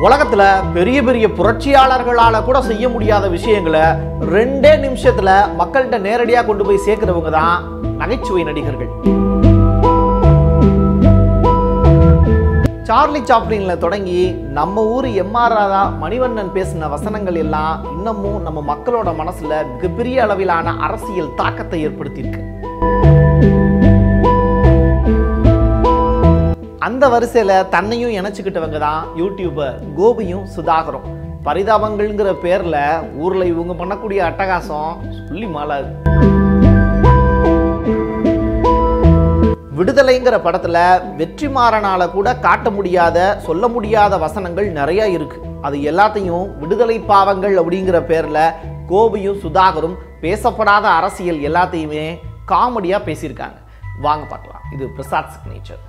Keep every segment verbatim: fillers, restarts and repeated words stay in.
உலகத்துல பெரிய பெரிய புரட்சியாளர்களால கூட செய்ய முடியாத விஷயங்களை ரெண்டே நிமிஷத்துல மக்கள்கிட்ட நேரடியா கொண்டு போய் சேர்க்கிறவங்க தான் நகைச்சுவை நடிகர்கள். சார்லி சாப்ளின்ல தொடங்கி நம்ம ஊர் எம்ஆர் ராதா மணிவண்ணன் பேசின வசனங்கள் எல்லாம் இன்னமும் நம்ம மக்களோட மனசுல மிகப்பெரிய அளவிலான அரசியல் தாக்கத்தை ஏற்படுத்தியிருக்கு. அந்த வரிசையில தன்னையும் இணைச்சுக்கிட்டவங்க தான் யூடியூபர் கோபியும் சுதாகரும். பரிதாபங்கள்ங்கிற பேர்ல ஊர்ல இவங்க பண்ணக்கூடிய அட்டகாசம் சொல்லி மாளாது. விடுதலைங்கிற படத்துல வெற்றிமாறனால கூட காட்ட முடியாத சொல்ல முடியாத வசனங்கள் நிறைய இருக்கு. அது எல்லாத்தையும் விடுதலை பாவங்கள் அப்படிங்கிற பேர்ல கோபியும் சுதாகரும் பேசப்படாத அரசியல் எல்லாத்தையுமே காமெடியா பேசியிருக்காங்க. வாங்க பார்க்கலாம். இது பிரசாத் சிக்னேச்சர்.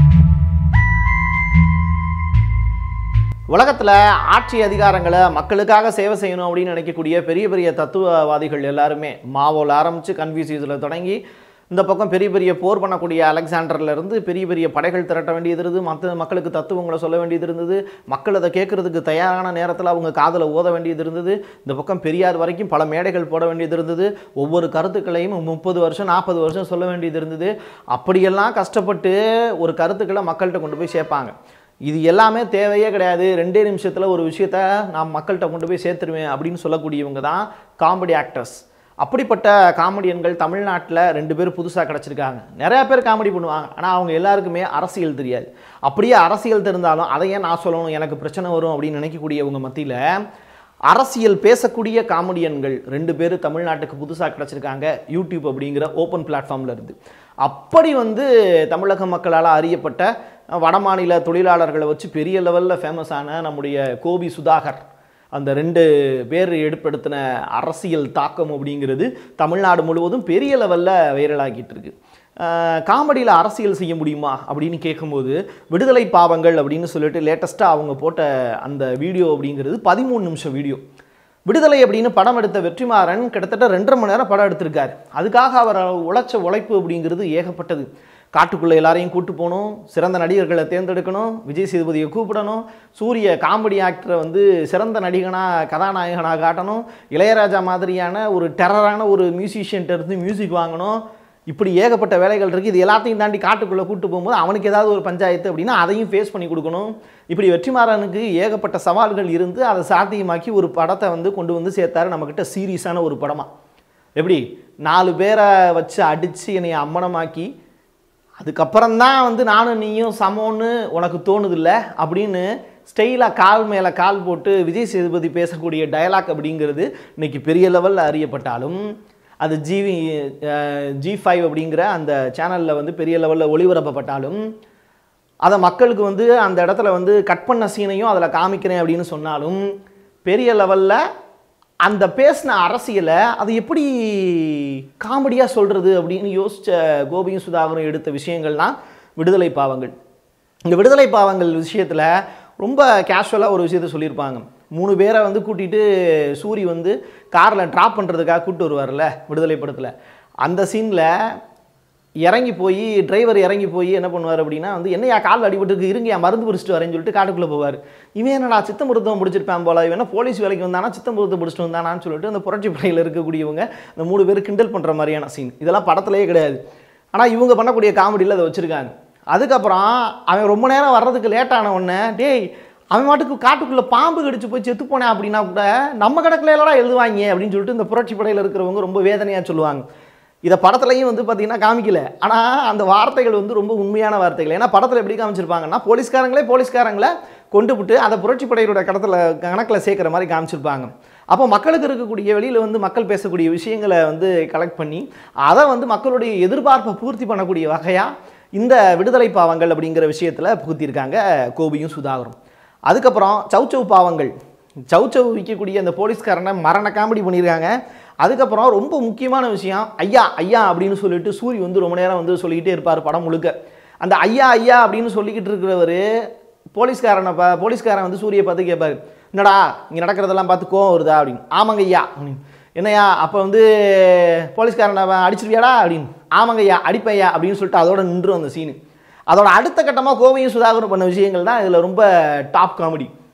உலகத்தில் ஆட்சி அதிகாரங்களை மக்களுக்காக சேவை செய்யணும் அப்படின்னு நினைக்கக்கூடிய பெரிய பெரிய தத்துவவாதிகள் எல்லாருமே, மாவோவில் ஆரம்பித்து கன்ஃபியூசியஸில் தொடங்கி இந்த பக்கம் பெரிய பெரிய போர் பண்ணக்கூடிய அலெக்சாண்டர்லேருந்து பெரிய பெரிய படைகள் திரட்ட வேண்டியது இருந்தது. மற்ற மக்களுக்கு தத்துவங்களை சொல்ல வேண்டியது இருந்தது. மக்கள் அதை கேட்கறதுக்கு தயாரான நேரத்தில் அவங்க காதில் ஓத வேண்டியது இருந்தது. இந்த பக்கம் பெரியார் வரைக்கும் பல மேடைகள் போட வேண்டியது இருந்தது. ஒவ்வொரு கருத்துக்களையும் முப்பது வருஷம் நாற்பது வருஷம் சொல்ல வேண்டியது இருந்தது. அப்படியெல்லாம் கஷ்டப்பட்டு ஒரு கருத்துக்களை மக்கள்கிட்ட கொண்டு போய் சேர்ப்பாங்க. இது எல்லாமே தேவையே கிடையாது, ரெண்டே நிமிஷத்தில் ஒரு விஷயத்த நான் மக்கள்கிட்ட கொண்டு போய் சேர்த்துருவேன் அப்படின்னு சொல்லக்கூடியவங்க தான் காமெடி ஆக்டர்ஸ். அப்படிப்பட்ட காமெடியன்கள் தமிழ்நாட்டில் ரெண்டு பேர் புதுசாக கிடச்சிருக்காங்க. நிறையா பேர் காமெடி பண்ணுவாங்க, ஆனால் அவங்க எல்லாருக்குமே அரசியல் தெரியாது. அப்படியே அரசியல் தெரிந்தாலும் அதை ஏன் நான் சொல்லணும், எனக்கு பிரச்சனை வரும் அப்படின்னு நினைக்கக்கூடியவங்க மத்தியில் அரசியல் பேசக்கூடிய காமெடியன்கள் ரெண்டு பேர் தமிழ்நாட்டுக்கு புதுசாக கிடச்சிருக்காங்க யூடியூப் அப்படிங்கிற ஓப்பன் பிளாட்ஃபார்மில் இருந்து. அப்படி வந்து தமிழக மக்களால் அறியப்பட்ட வடமாநில தொழிலாளர்களை வச்சு பெரிய லெவலில் ஃபேமஸான நம்முடைய கோபி சுதாகர், அந்த ரெண்டு பேர் ஏற்படுத்தின அரசியல் தாக்கம் அப்படிங்கிறது தமிழ்நாடு முழுவதும் பெரிய லெவலில் வைரலாகிட்டு இருக்கு. காமெடியில் அரசியல் செய்ய முடியுமா அப்படின்னு கேட்கும்போது விடுதலை பாவங்கள் அப்படின்னு சொல்லிட்டு லேட்டஸ்ட்டாக அவங்க போட்ட அந்த வீடியோ அப்படிங்கிறது பதிமூணு நிமிஷம் வீடியோ. விடுதலை அப்படின்னு படம் எடுத்த வெற்றிமாறன் கிட்டத்தட்ட ரெண்டரை மணி நேரம் படம் எடுத்திருக்காரு. அதுக்காக அவர் உழைச்ச உழைப்பு அப்படிங்கிறது ஏகப்பட்டது. காட்டுக்குள்ளே எல்லாரையும் கூட்டு போகணும், சிறந்த நடிகர்களை தேர்ந்தெடுக்கணும், விஜயசேதுபதியை கூப்பிடணும், சூரிய காமெடி ஆக்டரை வந்து சிறந்த நடிகனாக கதாநாயகனாக காட்டணும், இளையராஜா மாதிரியான ஒரு டெரரான ஒரு மியூசிஷியன்ட்ட இருந்து மியூசிக் வாங்கணும். இப்படி ஏகப்பட்ட வேலைகள் இருக்குது. இது எல்லாத்தையும் தாண்டி காட்டுக்குள்ளே கூட்டு போகும்போது அவனுக்கு ஏதாவது ஒரு பஞ்சாயத்து அப்படின்னா அதையும் ஃபேஸ் பண்ணி கொடுக்கணும். இப்படி வெற்றிமாறனுக்கு ஏகப்பட்ட சவால்கள் இருந்து அதை சாத்தியமாக்கி ஒரு படத்தை வந்து கொண்டு வந்து சேர்த்தாரு நம்மக்கிட்ட சீரியஸான ஒரு படமாக. எப்படி நாலு பேரை வச்சு அடித்து என்னை அம்மனமாக்கி அதுக்கப்புறம்தான் வந்து நானும் நீயும் சமோன்னு உனக்கு தோணுதில்ல அப்படின்னு ஸ்டைலாக கால் மேலே கால் போட்டு விஜய் சேதுபதி பேசக்கூடிய டயலாக் அப்படிங்கிறது இன்றைக்கி பெரிய லெவலில் அறியப்பட்டாலும், அது ஜிவி ஜி ஃபைவ் அப்படிங்கிற அந்த சேனலில் வந்து பெரிய லெவலில் ஒளிபரப்பப்பட்டாலும், அதை மக்களுக்கு வந்து அந்த இடத்துல வந்து கட் பண்ண சீனையும் அதில் காமிக்கிறேன் அப்படின்னு சொன்னாலும், பெரிய லெவலில் அந்த பேசின அரசியலை அது எப்படி காமெடியாக சொல்கிறது அப்படின்னு யோசித்த கோபியும் சுதாகரும் எடுத்த விஷயங்கள் தான் விடுதலை பாவங்கள். இந்த விடுதலை பாவங்கள் விஷயத்தில் ரொம்ப கேஷுவலாக ஒரு விஷயத்த சொல்லியிருப்பாங்க. மூணு பேரை வந்து கூட்டிகிட்டு சூரி வந்து காரில் ட்ராப் பண்ணுறதுக்காக கூப்பிட்டு வருவார்ல விடுதலை படத்தில், அந்த சீனில் இறங்கி போய் டிரைவர் இறங்கி போய் என்ன பண்ணுவார் அப்படின்னா வந்து என்னையா கால் அடிபட்டுருக்கு, இருங்க என் மருந்து பிடிச்சிட்டு வரேன்னு சொல்லிட்டு காட்டுக்குள்ளே போவார். இவன் என்னடா சித்த மருத்துவம் பிடிச்சிருப்பேன் போல, இவன் போலீஸ் வேலைக்கு வந்தானா சித்த மருத்துவம் பிடிச்சிட்டு வந்தானான்னு சொல்லிட்டு அந்த புரட்சி படையில் இருக்கக்கூடியவங்க அந்த மூணு பேர் கிண்டல் பண்ணுற மாதிரியான சீன் இதெல்லாம் படத்துலேயே கிடையாது. ஆனால் இவங்க பண்ணக்கூடிய காமெடியில் அதை வச்சுருக்காங்க. அதுக்கப்புறம் அவன் ரொம்ப நேரம் வர்றதுக்கு லேட்டான உடனே டேய் அவன் மாட்டுக்கு காட்டுக்குள்ளே பாம்பு கடிச்சு போய் செத்து போனேன் அப்படின்னா கூட நம்ம கணக்கில் எல்லாம் எழுதுவாங்க அப்படின்னு சொல்லிட்டு இந்த புரட்சி படையில் இருக்கிறவங்க ரொம்ப வேதனையாக சொல்லுவாங்க. இதை படத்துலையும் வந்து பார்த்திங்கன்னா காமிக்கல, ஆனால் அந்த வார்த்தைகள் வந்து ரொம்ப உண்மையான வார்த்தைகள். ஏன்னா படத்தில் எப்படி காமிச்சிருப்பாங்கன்னா போலீஸ்காரங்களே போலீஸ்காரங்களை கொண்டு விட்டு அதை புரட்சி படையோட கடத்தில் கணக்கில் சேர்க்குற மாதிரி காமிச்சிருப்பாங்க. அப்போ மக்களுக்கு இருக்கக்கூடிய வெளியில் வந்து மக்கள் பேசக்கூடிய விஷயங்களை வந்து கலெக்ட் பண்ணி அதை வந்து மக்களுடைய எதிர்பார்ப்பை பூர்த்தி பண்ணக்கூடிய வகையாக இந்த விடுதலை பாவங்கள் அப்படிங்கிற விஷயத்தில் புகுத்தியிருக்காங்க கோபியும் சுதாகரும். அதுக்கப்புறம் சௌச்சவ் பாவங்கள், சௌச்சவ் விற்கக்கூடிய அந்த போலீஸ்காரனை மரண காமெடி பண்ணியிருக்காங்க. அதுக்கப்புறம் ரொம்ப முக்கியமான விஷயம் ஐயா ஐயா அப்படின்னு சொல்லிட்டு சூரி வந்து ரொம்ப நேரம் வந்து சொல்லிக்கிட்டே இருப்பார் படம் முழுக்க. அந்த ஐயா ஐயா அப்படின்னு சொல்லிக்கிட்டு இருக்கிறவர் போலீஸ்காரனை பா போலீஸ்காரன் வந்து சூரியை பார்த்து கேட்பார், என்னடா இங்கே நடக்கிறதெல்லாம் பார்த்து கோவம் வருதா அப்படின்னு. ஆமாங்க ஐயா. என்னையா அப்போ வந்து போலீஸ்காரனை அடிச்சிருவியாடா அப்படின்னு. ஆமாங்க ஐயா அடிப்பையா அப்படின்னு சொல்லிட்டு அதோட நின்று அந்த சீனு. அதோட அடுத்த கட்டமாக கோவையும் சுதாகரும் பண்ண விஷயங்கள் தான் இதில் ரொம்ப டாப் காமெடி.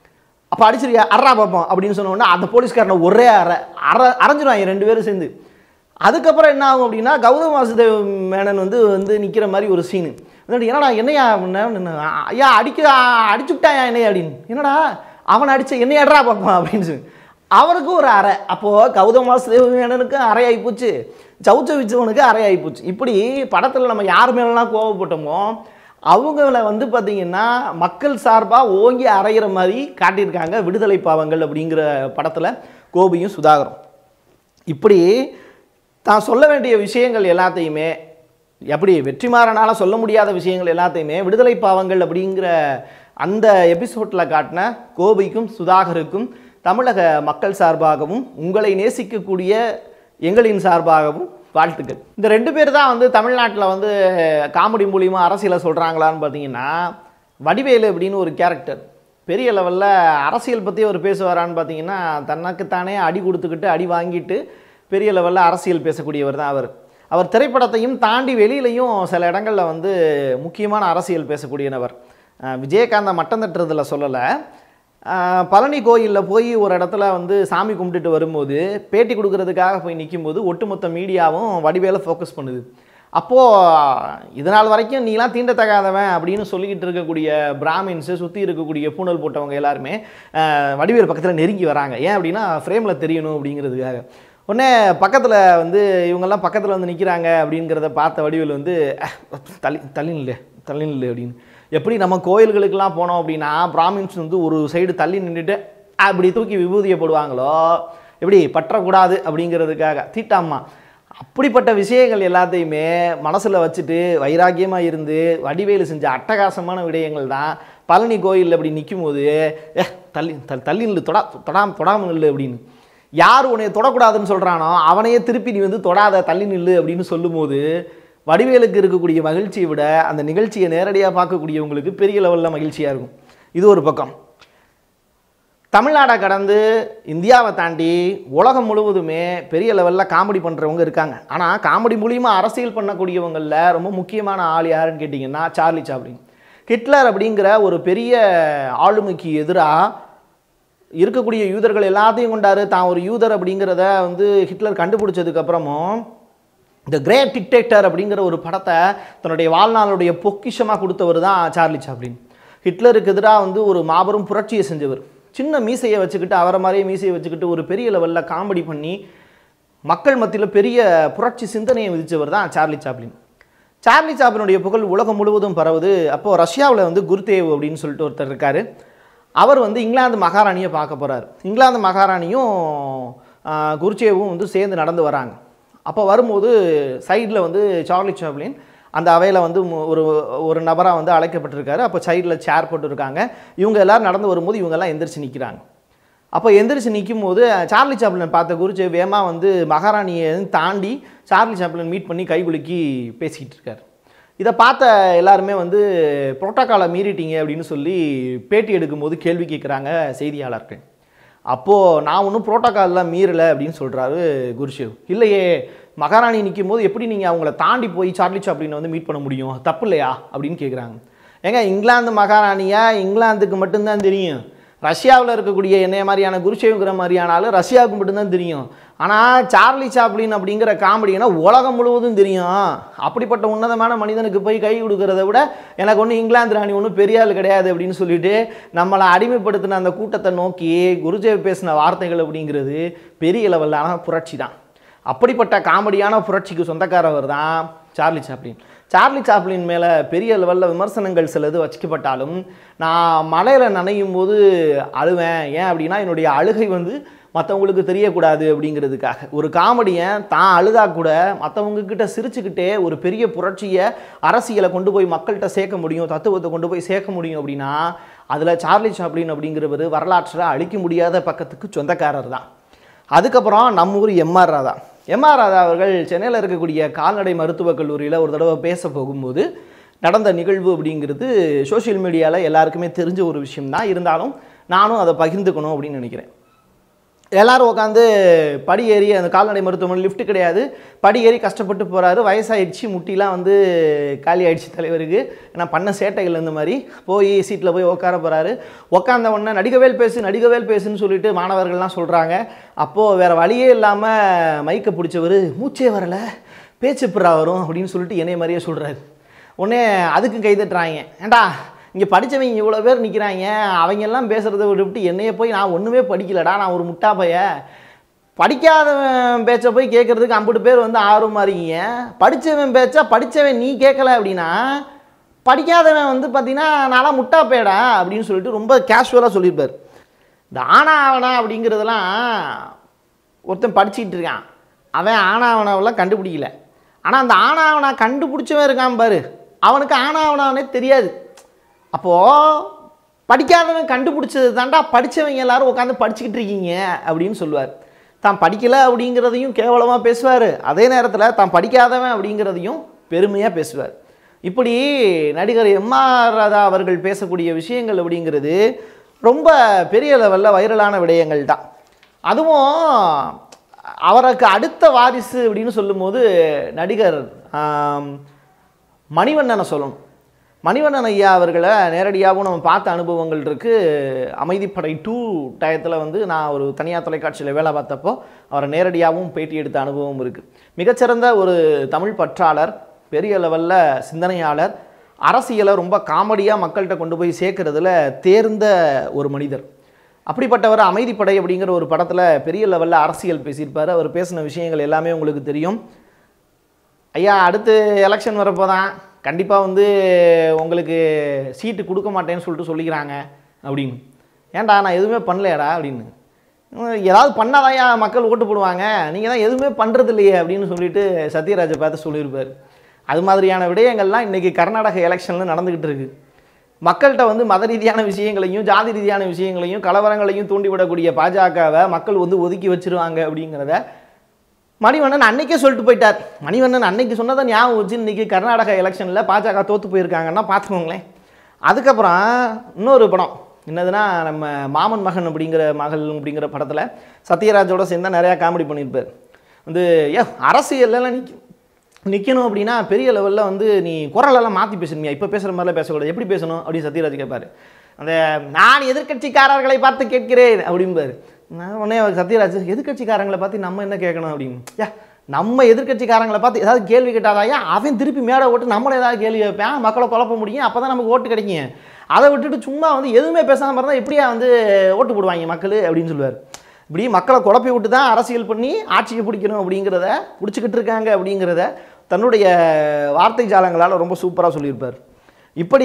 அப்போ அடிச்சிருக்கியா அறா பார்ப்போம் அப்படின்னு சொன்னோன்னா அந்த போலீஸ்காரனை ஒரே அற அற அரைஞ்சிருவாங்க ரெண்டு பேரும் சேர்ந்து. அதுக்கப்புறம் என்ன ஆகும் அப்படின்னா கௌதம் வாசுதேவ் மேனன் வந்து வந்து நிற்கிற மாதிரி ஒரு சீனு. என்னடா என்னையா அப்படின்னா ஐயா அடிக்க அடிச்சுட்டாயா என்னையா அப்படின்னு. என்னடா அவனை அடிச்ச என்னைய அறா பார்ப்பான் அப்படின்னு சொல்லி அவருக்கும் ஒரு அறை. அப்போது கௌதம் வாசுதேவ் மேனனுக்கு அறை ஆகிப்போச்சு, சௌச்சவிச்சவனுக்கு அறை ஆகிப்போச்சு. இப்படி படத்தில் நம்ம யார் மேலாம் கோவப்பட்டோமோ அவங்கள வந்து பார்த்திங்கன்னா மக்கள் சார்பாக ஓங்கி அறையிற மாதிரி காட்டியிருக்காங்க விடுதலை பாவங்கள் அப்படிங்கிற படத்தில் கோபியும் சுதாகரும். இப்படி தான் சொல்ல வேண்டிய விஷயங்கள் எல்லாத்தையுமே, எப்படி வெற்றிமாறனால் சொல்ல முடியாத விஷயங்கள் எல்லாத்தையுமே விடுதலை பாவங்கள் அப்படிங்கிற அந்த எபிசோடில் காட்டின கோபிக்கும் சுதாகருக்கும் தமிழக மக்கள் சார்பாகவும் உங்களை நேசிக்கக்கூடிய எங்களின் சார்பாகவும் வாழ்த்துக்கள். இந்த ரெண்டு பேர் தான் வந்து தமிழ்நாட்டில் வந்து காமெடி மூலியமாக அரசியலை சொல்கிறாங்களான்னு பார்த்தீங்கன்னா, வடிவேலு அப்படின்னு ஒரு கேரக்டர் பெரிய லெவலில் அரசியல் பற்றி அவர் பேசுவாரான்னு பார்த்தீங்கன்னா, தனக்குத்தானே அடி கொடுத்துக்கிட்டு அடி வாங்கிட்டு பெரிய லெவலில் அரசியல் பேசக்கூடியவர் தான் அவர். அவர் திரைப்படத்தையும் தாண்டி வெளியிலையும் சில இடங்களில் வந்து முக்கியமான அரசியல் பேசக்கூடிய நபர். விஜயகாந்தை மட்டம் தட்டுறதில் சொல்லலை, பழனி கோயிலில் போய் ஒரு இடத்துல வந்து சாமி கும்பிட்டுட்டு வரும்போது பேட்டி கொடுக்கறதுக்காக போய் நிற்கும்போது ஒட்டுமொத்த மீடியாவும் வடிவேலை ஃபோக்கஸ் பண்ணுது. அப்போது இதனால் வரைக்கும் நீலாம் தீண்டத்தகாதவன் அப்படின்னு சொல்லிக்கிட்டு இருக்கக்கூடிய பிராமின்ஸு சுற்றி இருக்கக்கூடிய பூனல் போட்டவங்க எல்லாருமே வடிவேல் பக்கத்தில் நெருங்கி வராங்க. ஏன் அப்படின்னா ஃப்ரேமில் தெரியணும் அப்படிங்கிறதுக்காக. உடனே பக்கத்தில் வந்து இவங்கெல்லாம் பக்கத்தில் வந்து நிற்கிறாங்க அப்படிங்கிறத பார்த்த வடிவேல் வந்து தள்ளி தள்ளினில்லை தள்ளினில்லை அப்படின்னு. எப்படி நம்ம கோயில்களுக்கெல்லாம் போனோம் அப்படின்னா பிராமின்ஸ் வந்து ஒரு சைடு தள்ளி நின்றுட்டு அப்படி தூக்கி விபூதியை போடுவாங்களோ, எப்படி பற்றக்கூடாது அப்படிங்கிறதுக்காக தீட்டாம்மா. அப்படிப்பட்ட விஷயங்கள் எல்லாத்தையுமே மனசில் வச்சுட்டு வைராக்கியமாக இருந்து வடிவேலு செஞ்ச அட்டகாசமான விடயங்கள் தான் பழனி கோயிலில் அப்படி நிற்கும் போது ஏ தள்ளி த தள்ளி நில்லு தொடா தொடாம தொடாமல் நில்லு அப்படின்னு. யார் உன்னைய தொடக்கூடாதுன்னு சொல்கிறானோ அவனையே திருப்பி நீ வந்து தொடாத தள்ளி நில்லு அப்படின்னு சொல்லும்போது வடிவேலுக்கு இருக்கக்கூடிய மகிழ்ச்சியை விட அந்த நிகழ்ச்சியை நேரடியாக பார்க்கக்கூடியவங்களுக்கு பெரிய லெவலில் மகிழ்ச்சியாக இருக்கும். இது ஒரு பக்கம். தமிழ்நாடை கடந்து இந்தியாவை தாண்டி உலகம் முழுவதுமே பெரிய லெவலில் காமெடி பண்ணுறவங்க இருக்காங்க. ஆனால் காமெடி மூலியமாக அரசியல் பண்ணக்கூடியவங்களில் ரொம்ப முக்கியமான ஆள் யாருன்னு கேட்டிங்கன்னா சார்லி சாப்ளின். ஹிட்லர் அப்படிங்கிற ஒரு பெரிய ஆளுமைக்கு எதிராக இருக்கக்கூடிய யூதர்கள் எல்லாத்தையும் கொண்டாரு. தான் ஒரு யூதர் அப்படிங்கிறத வந்து ஹிட்லர் கண்டுபிடிச்சதுக்கப்புறமும் த கிரேட் டிக்டேட்டர் அப்படிங்கிற ஒரு படத்தை தன்னுடைய வாழ்நாளுடைய பொக்கிஷமாக கொடுத்தவர் தான் சார்லி சாப்ளின். ஹிட்லருக்கு எதிராக வந்து ஒரு மாபெரும் புரட்சியை செஞ்சவர். சின்ன மீசையை வச்சுக்கிட்டு அவரை மாதிரியே மீசையை வச்சுக்கிட்டு ஒரு பெரிய லெவலில் காமெடி பண்ணி மக்கள் மத்தியில் பெரிய புரட்சி சிந்தனையை விதித்தவர் தான் சார்லி சாப்ளின். சார்லி சாப்ளினுடைய புகழ் உலகம் முழுவதும் பரவுது. அப்போது ரஷ்யாவில் வந்து குருதேவ் அப்படின்னு சொல்லிட்டு ஒருத்தர் இருக்கார். அவர் வந்து இங்கிலாந்து மகாராணியை பார்க்க போகிறார். இங்கிலாந்து மகாராணியும் குருதேவும் வந்து சேர்ந்து நடந்து வராங்க. அப்போ வரும்போது சைடில் வந்து சார்லி சாப்ளின் அந்த அவையில் வந்து ஒரு ஒரு நபராக வந்து அழைக்கப்பட்டிருக்காரு. அப்போ சைடில் சேர் போட்டுருக்காங்க. இவங்க எல்லோரும் நடந்து வரும்போது இவங்கெல்லாம் எந்திரிச்சு நிற்கிறாங்க. அப்போ எந்திரிச்சு நிற்கும் போது சார்லி சாப்ளினை பார்த்த குருதேவ் வேகமாக வந்து மகாராணியை தாண்டி சார்லி சாப்ளின் மீட் பண்ணி கைகுலுக்கி பேசிக்கிட்டு இருக்கார். இதை பார்த்த எல்லாருமே வந்து புரோட்டோக்காலை மீறிட்டீங்க அப்படின்னு சொல்லி பேட்டி எடுக்கும்போது கேள்வி கேட்குறாங்க செய்தியாளர்கள். அப்போது நான் ஒன்றும் புரோட்டோக்கால்லாம் மீறலை அப்படின்னு சொல்கிறாரு குருதேவ். இல்லையே, மகாராணி நிற்கும் போது எப்படி நீங்கள் அவங்கள தாண்டி போய் சார்லி சாப்ளினை வந்து மீட் பண்ண முடியும், தப்பு இல்லையா அப்படின்னு கேட்குறாங்க. ஏங்க இங்கிலாந்து மகாராணியா இங்கிலாந்துக்கு மட்டும்தான் தெரியும். ரஷ்யாவில் இருக்கக்கூடிய என்னைய மாதிரியான குருதேவ்ங்கிற மாதிரியானாலும் ரஷ்யாவுக்கு மட்டும்தான் தெரியும். ஆனால் சார்லி சாப்ளின் அப்படிங்கிற காமெடினா உலகம் முழுவதும் தெரியும். அப்படிப்பட்ட உன்னதமான மனிதனுக்கு போய் கை கொடுக்கறத விட எனக்கு ஒன்றும் இங்கிலாந்து ராணி ஒன்றும் பெரிய ஆள் கிடையாது அப்படின்னு சொல்லிட்டு நம்மளை அடிமைப்படுத்தின அந்த கூட்டத்தை நோக்கி குருதேவ் பேசின வார்த்தைகள் அப்படிங்கிறது பெரிய லெவலான புரட்சி தான். அப்படிப்பட்ட காமெடியான புரட்சிக்கு சொந்தக்காரவர் தான் சார்லி சாப்ளின். சார்லி சாப்ளின் மேலே பெரிய லெவலில் விமர்சனங்கள் சிலது வச்சுக்கப்பட்டாலும் நான் மலையில் நனையும் போது அழுவேன். ஏன் அப்படின்னா என்னுடைய அழுகை வந்து மற்றவங்களுக்கு தெரியக்கூடாது அப்படிங்கிறதுக்காக. ஒரு காமெடியன் தான் அழுதா கூட மற்றவங்கக்கிட்ட சிரிச்சுக்கிட்டே ஒரு பெரிய புரட்சியை அரசியலை கொண்டு போய் மக்கள்கிட்ட சேர்க்க முடியும், தத்துவத்தை கொண்டு போய் சேர்க்க முடியும் அப்படின்னா அதில் சார்லி சாப்ளின் அப்படிங்கிறவர் வரலாற்றில் அழிக்க முடியாத பக்கத்துக்கு சொந்தக்காரர் தான். அதுக்கப்புறம் நம்ம ஊர் எம்ஆர் ராதா. எம்ஆர் ராதா அவர்கள் சென்னையில் இருக்கக்கூடிய கால்நடை மருத்துவக் கல்லூரியில் ஒரு தடவை பேச போகும்போது நடந்த நிகழ்வு அப்படிங்கிறது சோஷியல் மீடியாவில் எல்லாருக்குமே தெரிஞ்ச ஒரு விஷயம்தான். இருந்தாலும் நானும் அதை பகிர்ந்துக்கணும் அப்படின்னு நினைக்கிறேன். எல்லாரும் உட்காந்து படி ஏறி அந்த கால்நடை மருத்துவமனை லிஃப்ட் கிடையாது, படி ஏறி கஷ்டப்பட்டு போகிறாரு. வயசாகிடுச்சு, முட்டிலாம் வந்து காலி ஆகிடுச்சு தலைவருக்கு, ஏன்னா பண்ண சேட்டைகள் இந்த மாதிரி. போய் சீட்டில் போய் உட்கார போகிறாரு. உட்காந்த உடனே நடிகவேல் பேசு நடிகவேல் பேசுன்னு சொல்லிட்டு மாணவர்கள்லாம் சொல்கிறாங்க. அப்போது வேறு வழியே இல்லாமல் மைக்கை பிடிச்சவர், மூச்சே வரலை பேச்சு பிறா வரும் அப்படின்னு சொல்லிட்டு என்னைய மாதிரியே சொல்கிறாரு. உடனே அதுக்கு கை தட்டுறாங்க. ஏண்டா இங்கே படித்தவங்க இவ்வளோ பேர் நிற்கிறாங்க, அவங்கெல்லாம் பேசுகிறத விட்டு என்னையே போய் நான் ஒன்றுமே படிக்கலடா, நான் ஒரு முட்டா பைய, படிக்காதவன் பேச்சை போய் கேட்குறதுக்கு ஐம்பது பேர் வந்து ஆர்வமாக இருக்கீங்க, படித்தவன் பேச்சா படித்தவன் நீ கேட்கல அப்படின்னா படிக்காதவன் வந்து பார்த்தீங்கன்னா நான்லாம் முட்டா பேடா அப்படின்னு சொல்லிட்டு ரொம்ப கேஷுவலாக சொல்லியிருப்பார். இந்த ஆனா ஆவனா அப்படிங்கிறதெல்லாம் ஒருத்தன் படிச்சுக்கிட்டு இருக்கான், அவன் ஆனாவனாவெல்லாம் கண்டுபிடிக்கல. ஆனால் அந்த ஆனாவனா கண்டுபிடிச்சவன் இருக்கான் பாரு, அவனுக்கு ஆனாவனாவனே தெரியாது. அப்போது படிக்காதவன் கண்டுபிடிச்சது தாண்டா படித்தவங்க எல்லாரும் உட்காந்து படிச்சுக்கிட்டு இருக்கீங்க அப்படின்னு சொல்லுவார். தான் படிக்கலை அப்படிங்கிறதையும் கேவலமாக பேசுவார், அதே நேரத்தில் தான் படிக்காதவன் அப்படிங்கிறதையும் பெருமையாக பேசுவார். இப்படி நடிகர் எம் ஆர் ராதா அவர்கள் பேசக்கூடிய விஷயங்கள் அப்படிங்கிறது ரொம்ப பெரிய லெவலில் வைரலான விடயங்கள் தான். அதுவும் அவருக்கு அடுத்த வாரிசு அப்படின்னு சொல்லும்போது நடிகர் மணிவண்ணனை சொல்லணும். மணிவண்ணன் ஐயா அவர்களை நேரடியாகவும் நம்ம பார்த்த அனுபவங்கள் இருக்குது. அமைதிப்படை டூ டயத்தில் வந்து நான் ஒரு தனியார் தொலைக்காட்சியில் வேலை பார்த்தப்போ அவரை நேரடியாகவும் பேட்டி எடுத்த அனுபவம் இருக்குது. மிகச்சிறந்த ஒரு தமிழ் பற்றாளர், பெரிய லெவலில் சிந்தனையாளர், அரசியலை ரொம்ப காமெடியாக மக்கள்கிட்ட கொண்டு போய் சேர்க்கறதுல தேர்ந்த ஒரு மனிதர். அப்படிப்பட்டவர் அமைதிப்படை அப்படிங்கிற ஒரு படத்தில் பெரிய லெவலில் அரசியல் பேசியிருப்பார். அவர் பேசின விஷயங்கள் எல்லாமே உங்களுக்கு தெரியும். ஐயா அடுத்து எலெக்ஷன் வரப்போ தான் கண்டிப்பாக வந்து உங்களுக்கு சீட்டு கொடுக்க மாட்டேன்னு சொல்லிட்டு சொல்லிக்கிறாங்க அப்படின்னு. ஏன்டா நான் எதுவுமே பண்ணலையாடா அப்படின்னு. ஏதாவது பண்ணாதாயா மக்கள் ஓட்டு போடுவாங்க, நீங்கள் தான் எதுவுமே பண்ணுறது இல்லையே அப்படின்னு சொல்லிட்டு சத்யராஜை பார்த்து சொல்லியிருப்பார். அது மாதிரியான விடயங்கள்லாம் இன்றைக்கி கர்நாடக எலெக்ஷனில் நடந்துக்கிட்டு இருக்குது. மக்கள்கிட்ட வந்து மத ரீதியான விஷயங்களையும் ஜாதி ரீதியான விஷயங்களையும் கலவரங்களையும் தூண்டிவிடக்கூடிய பாஜகவை மக்கள் வந்து ஒதுக்கி வச்சுருவாங்க அப்படிங்கிறத மணிவண்ணன் அன்னைக்கே சொல்லிட்டு போயிட்டார். மணிவண்ணன் அன்னைக்கு சொன்னதை ஞாபகம் வச்சு இன்றைக்கி கர்நாடகா எலெக்ஷனில் பாஜக தோற்று போயிருக்காங்கன்னா பார்த்துக்கோங்களேன். அதுக்கப்புறம் இன்னொரு படம் என்னதுன்னா, நம்ம மாமன் மகன் அப்படிங்கிற மகள் அப்படிங்கிற படத்தில் சத்யராஜோட சேர்ந்தால் நிறையா காமெடி பண்ணியிருப்பார். வந்து ஏ அரசியல்லாம் நிற்க நிற்கணும் அப்படின்னா பெரிய லெவலில் வந்து நீ குரலெல்லாம் மாற்றி பேசணுமியா, இப்போ பேசுகிற மாதிரிலாம் பேசக்கூடாது, எப்படி பேசணும் அப்படின்னு சத்யராஜ் கேட்பார். அந்த நான் எதிர்கட்சிக்காரர்களை பார்த்து கேட்கிறேன் அப்படிம்பார். நான் உடனே சத்யராஜ் எதிர்கட்சிக்காரங்களை பார்த்து நம்ம என்ன கேட்கணும் அப்படின்னு. யா நம்ம எதிர்கட்சிக்காரங்களை பார்த்து ஏதாவது கேள்வி கேட்டாதாயா அவன் திருப்பி மேடை ஓட்டு நம்மளை ஏதாவது கேள்வி வைப்பேன், மக்களை குழப்ப முடியும், அப்போ தான் நமக்கு ஓட்டு கிடைக்கும். அதை விட்டுட்டு சும்மா வந்து எதுவுமே பேசாமல் இருந்தால் எப்படியா வந்து ஓட்டு போடுவாங்க மக்கள் அப்படின்னு சொல்லுவார். இப்படி மக்களை குழப்பி விட்டு தான் அரசியல் பண்ணி ஆட்சியை பிடிக்கணும் அப்படிங்கிறத பிடிச்சிக்கிட்டு இருக்காங்க அப்படிங்கிறத தன்னுடைய வார்த்தை ஜாலங்களால் ரொம்ப சூப்பராக சொல்லியிருப்பார். இப்படி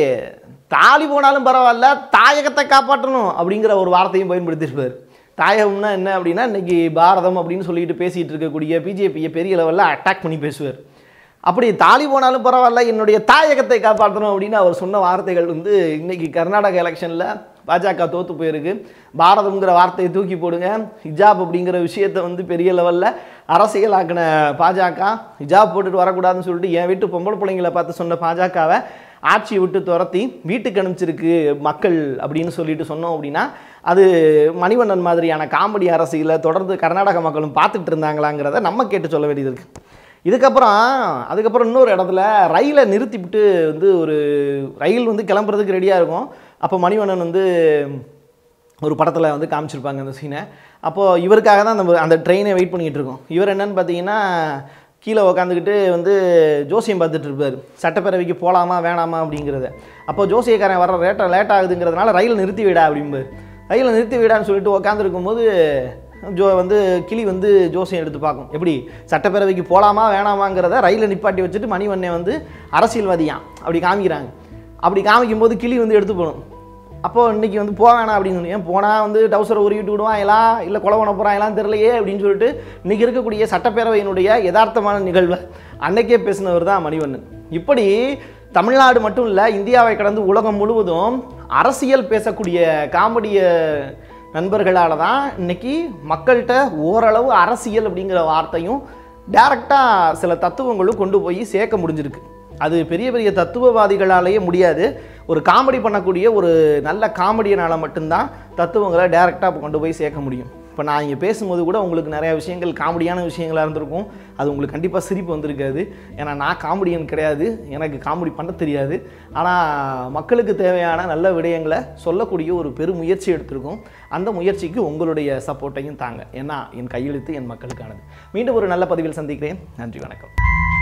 தாலி போனாலும் பரவாயில்ல தாயகத்தை காப்பாற்றணும் அப்படிங்கிற ஒரு வார்த்தையும் பயன்படுத்தியிருப்பார். தாயகம்னா என்ன அப்படின்னா இன்றைக்கி பாரதம் அப்படின்னு சொல்லிட்டு பேசிகிட்டு இருக்கக்கூடிய பிஜேபியை பெரிய லெவலில் அட்டாக் பண்ணி பேசுவார். அப்படி தாலி போனாலும் பரவாயில்ல என்னுடைய தாயகத்தை காப்பாற்றணும் அப்படின்னு அவர் சொன்ன வார்த்தைகள் வந்து இன்றைக்கி கர்நாடக எலெக்ஷனில் பாஜக தோற்று போயிருக்கு. பாரதம்ங்கிற வார்த்தையை தூக்கி போடுங்க, ஹிஜாப் அப்படிங்கிற விஷயத்தை வந்து பெரிய லெவலில் அரசியலாக்கின பாஜக, ஹிஜாப் போட்டுட்டு வரக்கூடாதுன்னு சொல்லிட்டு என் வீட்டு பொம்பளை பிள்ளைங்களை பார்த்து சொன்ன பாஜகவை ஆட்சியை விட்டு துரத்தி வீட்டுக்கு அனுப்பிச்சிருக்கு மக்கள் அப்படின்னு சொல்லிட்டு சொன்னோம் அப்படின்னா அது மணிவண்ணன் மாதிரியான காமெடி அரசியலை தொடர்ந்து கர்நாடக மக்களும் பார்த்துட்டு இருந்தாங்களாங்கிறத நம்ம கேட்டு சொல்ல வேண்டியது இருக்குது. இதுக்கப்புறம் அதுக்கப்புறம் இன்னொரு இடத்துல ரயிலை நிறுத்திவிட்டு வந்து ஒரு ரயில் வந்து கிளம்புறதுக்கு ரெடியாக இருக்கும். அப்போ மணிவண்ணன் வந்து ஒரு படத்தில் வந்து காமிச்சிருப்பாங்க அந்த சீனை. அப்போது இவருக்காக தான் அந்த அந்த ட்ரெயினை வெயிட் பண்ணிகிட்டு இருக்கோம். இவர் என்னன்னு பார்த்தீங்கன்னா கீழே உக்காந்துக்கிட்டு வந்து ஜோசியம் பார்த்துட்டு இருப்பார், சட்டப்பேரவைக்கு போகலாமா வேணாமா அப்படிங்கிறத. அப்போ ஜோசியக்காரன் வர ரேட்டாக லேட் ஆகுதுங்கிறதுனால ரயில் நிறுத்தி விடா அப்படிம்பார். ரயிலை நிறுத்தி விடான்னு சொல்லிட்டு உட்காந்துருக்கும்போது ஜோ வந்து கிளி வந்து ஜோசியம் எடுத்து பார்க்கும், எப்படி சட்டப்பேரவைக்கு போகலாமா வேணாமாங்கிறத ரயிலை நிப்பாட்டி வச்சுட்டு மணிவண்ணே வந்து அரசியல்வாதியான் அப்படி காமிக்கிறாங்க. அப்படி காமிக்கும்போது கிளி வந்து எடுத்து போகணும். அப்போது இன்றைக்கி வந்து போக வேணாம் அப்படின்னு சொல்லி, ஏன் போனால் வந்து டவுசரை உருவிட்டு விடுவாங்களா இல்லை கொலை பண்ண போகிறாங்களான்னு தெரியலையே அப்படின்னு சொல்லிட்டு இன்றைக்கி இருக்கக்கூடிய சட்டப்பேரவையினுடைய யதார்த்தமான நிகழ்வை அன்னைக்கே பேசினவர் தான் மணிவண்ணன். இப்படி தமிழ்நாடு மட்டும் இல்லை இந்தியாவை கடந்து உலகம் முழுவதும் அரசியல் பேசக்கூடிய காமெடிய நண்பர்களால் தான் இன்றைக்கி மக்கள்கிட்ட ஓரளவு அரசியல் அப்படிங்கிற வார்த்தையும் டைரெக்டாக சில தத்துவங்களும் கொண்டு போய் சேர்க்க முடிஞ்சிருக்கு. அது பெரிய பெரிய தத்துவவாதிகளாலேயே முடியாது. ஒரு காமெடி பண்ணக்கூடிய ஒரு நல்ல காமெடியனால் மட்டும்தான் தத்துவங்களை டைரெக்டாக கொண்டு போய் சேர்க்க முடியும். இப்போ நான் இங்கே பேசும்போது கூட உங்களுக்கு நிறையா விஷயங்கள் காமெடியான விஷயங்களாக இருந்திருக்கும். அது உங்களுக்கு கண்டிப்பாக சிரிப்பு வந்திருக்காது. ஏன்னா நான் காமெடியன் கிடையாது, எனக்கு காமெடி பண்ண தெரியாது. ஆனால் மக்களுக்கு தேவையான நல்ல விடயங்களை சொல்லக்கூடிய ஒரு பெரும் முயற்சி எடுத்திருக்கோம். அந்த முயற்சிக்கு உங்களுடைய சப்போர்ட்டையும் தாங்க. ஏன்னா என் கையெழுத்து என் மக்களுக்கானது. மீண்டும் ஒரு நல்ல பதிவில் சந்திக்கிறேன். நன்றி, வணக்கம்.